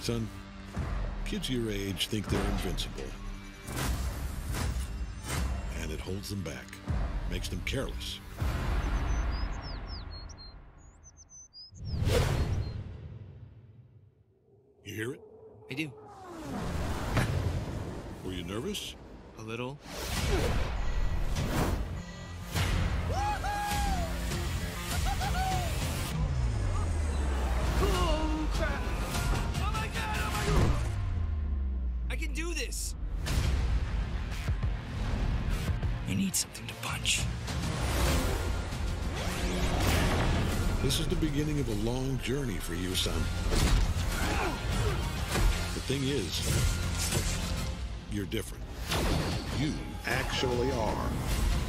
Son, kids your age think they're invincible. And it holds them back, makes them careless. You hear it? I do. Were you nervous? A little. Oh, crap! Oh my god! Oh my god! I can do this! I need something to punch. This is the beginning of a long journey for you, son. The thing is, you're different. You actually are.